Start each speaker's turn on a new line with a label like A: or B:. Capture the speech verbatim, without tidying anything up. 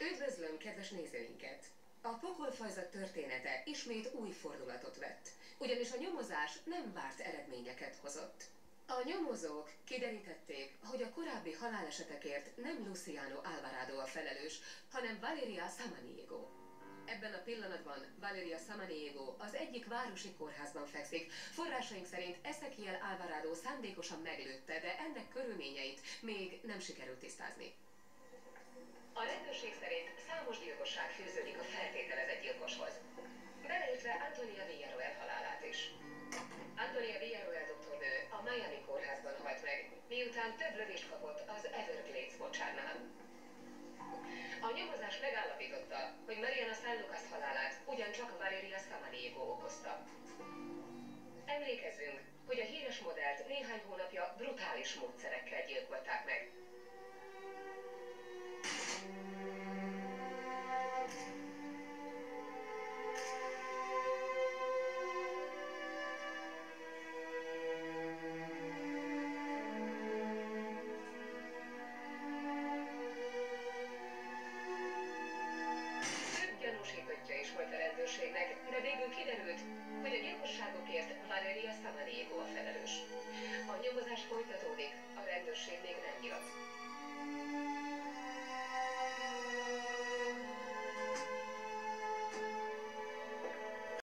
A: Üdvözlöm, kedves nézőinket! A pokolfajzat története ismét új fordulatot vett, ugyanis a nyomozás nem várt eredményeket hozott. A nyomozók kiderítették, hogy a korábbi halálesetekért nem Luciano Alvarado a felelős, hanem Valeria Samaniego. Ebben a pillanatban Valeria Samaniego az egyik városi kórházban fekszik. Forrásaink szerint Ezequiel Alvarado szándékosan meglőtte, de ennek körülményeit még nem sikerült tisztázni. A rendőrség szerint számos gyilkosság fűződik a feltételezett gyilkoshoz, beleértve Antonia Villarroel halálát is. Antonia Villarroel doktornő a Miami kórházban halt meg, miután több lövést kapott az Everglades mocsárnál. A nyomozás megállapította, hogy Mariana San Lucas halálát ugyancsak Valeria Samaniego okozta. Emlékezzünk, hogy a híres modellt néhány hónapja brutális módszerekkel gyilkolták meg. Gyanúsítottja is volt a rendőrségnek, de végül kiderült, hogy a gyilkosságokért Valeria Samaniego a felelős. A nyomozás folytatásában